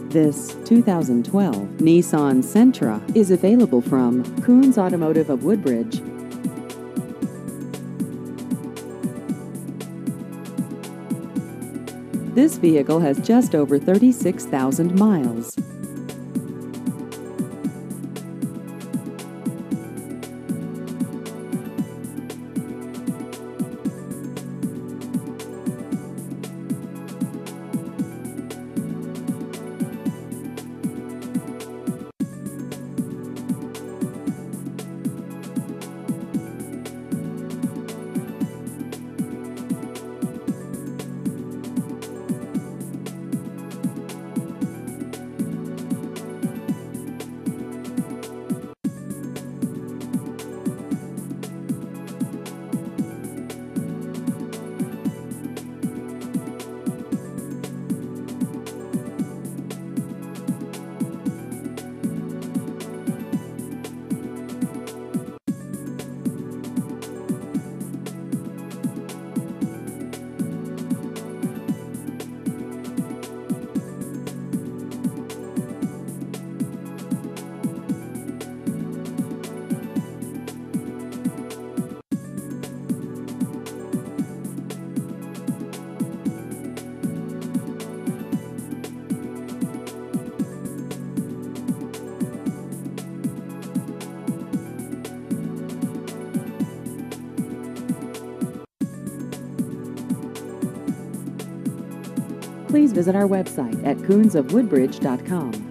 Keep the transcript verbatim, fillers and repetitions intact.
This two thousand twelve Nissan Sentra is available from Koons Automotive of Woodbridge. This vehicle has just over thirty-six thousand miles. Please visit our website at koons of woodbridge dot com.